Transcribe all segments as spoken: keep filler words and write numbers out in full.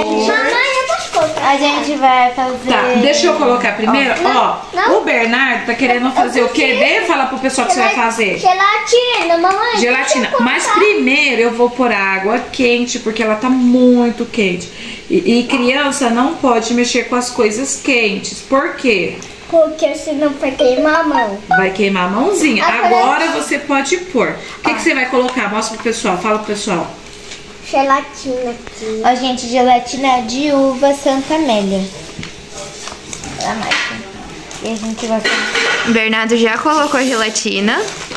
Mamãe, eu posso colocar? A gente vai fazer... Tá, deixa eu colocar primeiro. Ó, Ó, não, o Bernardo tá querendo fazer o quê? Vem falar pro pessoal que você vai fazer. Gelatina, mamãe. Gelatina. Mas primeiro eu vou pôr água quente, porque ela tá muito quente. E, e criança não pode mexer com as coisas quentes. Por quê? Porque senão vai queimar a mão. Vai queimar a mãozinha. Agora- Agora você pode pôr. O que, que você vai colocar? Mostra pro pessoal. Fala pro pessoal. Gelatina aqui. Ó, gente, gelatina de uva Santa Amélia. A marca. E a gente vai fazer... Bernardo já colocou a gelatina.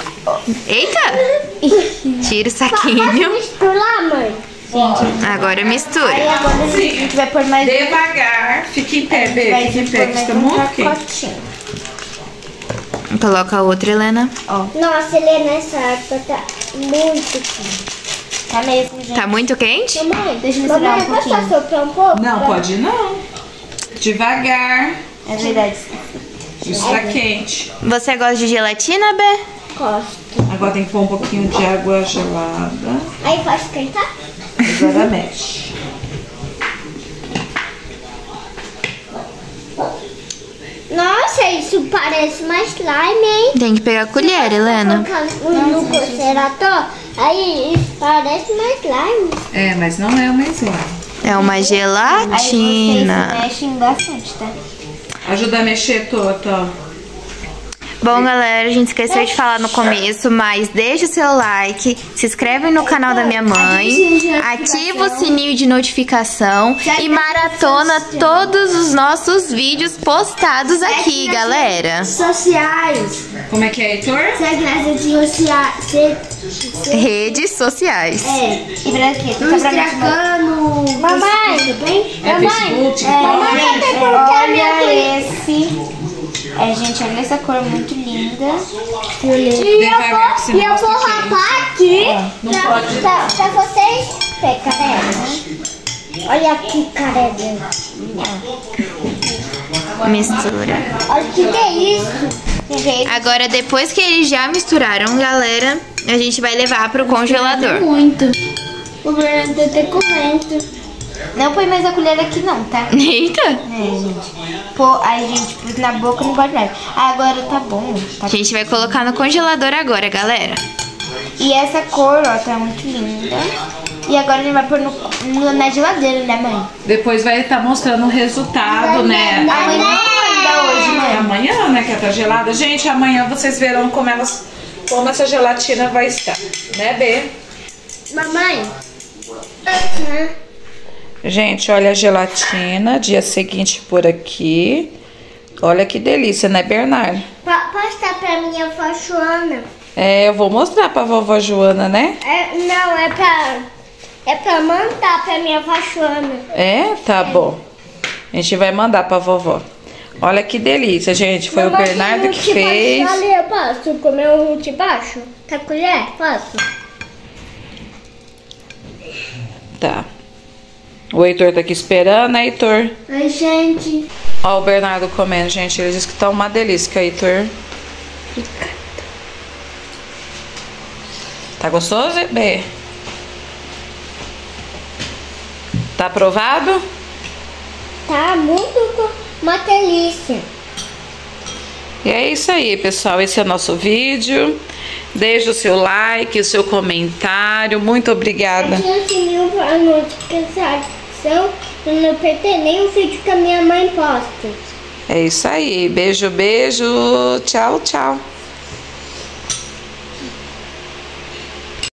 Eita! Tira o saquinho. Misturar, mãe. Gente, Agora aí mistura. agora a gente vai pôr mais... Devagar. Fica em pé, a gente Bê. vai Fica em pôr pé, que mais está um muito quente. pacotinho. Coloca a outra, Helena. Ó, Nossa, Helena, essa água tá muito quente. tá mesmo, gente. Tá muito quente? Mamãe, Deixa eu misturar mamãe, um posso pouquinho. assoprar um pouco? Não, pode não. Devagar. É verdade. Isso tá quente. Você gosta de gelatina, Bé? Gosto. Agora tem que pôr um pouquinho de água gelada. Aí pode esquentar? Agora mexe. Nossa, isso parece mais slime, hein? Tem que pegar a colher, Helena. Colocar no congelador, aí isso parece mais slime. É, mas não é uma slime. É uma Aí vocês gelatina. mexem bastante, tá? Ajuda a mexer, Toto, ó. Bom, galera, a gente esqueceu de falar no começo, mas deixa o seu like, se inscreve no canal da minha mãe, ativa o sininho de notificação e maratona todos os nossos vídeos postados aqui, galera. Sociais. Como é que é, Heitor? Segue nas redes sociais. Redes sociais. É. E pra quê? No Instagram, no... Mamãe. Bem? É Facebook, TikTok. Mamãe, até colocar a minha Olha esse. É, gente, olha essa cor muito linda. E Devagar, que eu vou, e eu senão vou você rapar aqui Não pra, pode. pra, pra vocês verem, carega. Olha aqui, carega. Mistura. Olha o que que é isso. Agora, depois que eles já misturaram, galera, a gente vai levar pro congelador. Muito. O Bernardo tá até comendo. Não põe mais a colher aqui não, tá? Eita! É, gente. Pô, aí, gente, pôs na boca não pode mais. Agora tá bom. Tá... A gente vai colocar no congelador agora, galera. E essa cor, ó, tá muito linda. E agora a gente vai pôr no, no- na geladeira, né, mãe? Depois vai estar mostrando o resultado, né? Amanhã não ainda hoje, mãe. Amanhã, né, que ela tá gelada. Gente, amanhã vocês verão como elas, como essa gelatina vai estar, né, Bê? Mamãe. Gente, olha a gelatina, dia seguinte por aqui. Olha que delícia, né, Bernardo? Pa- Posta pra minha avó Joana. É, eu vou mostrar pra vovó Joana, né? É, não, é pra... É pra mandar pra minha avó Joana. É? Tá bom. A gente vai mandar pra vovó. Olha que delícia, gente. Foi o Mamãe, Bernardo um que de baixo fez. Ali, eu posso comer um de baixo? Tá colher? Posso? Tá. O Heitor tá aqui esperando, né, Heitor? Ai, gente. Ó, o Bernardo comendo, gente. Ele disse que tá uma delícia, Heitor. Tá gostoso, Bê? Tá aprovado? Tá muito uma delícia. E é isso aí, pessoal. Esse é o nosso vídeo. Deixe o seu like, o seu comentário. Muito obrigada. Ative o sininho pra notificação pra não perder nenhum vídeo que a minha mãe posta. É isso aí. Beijo, beijo. Tchau, tchau.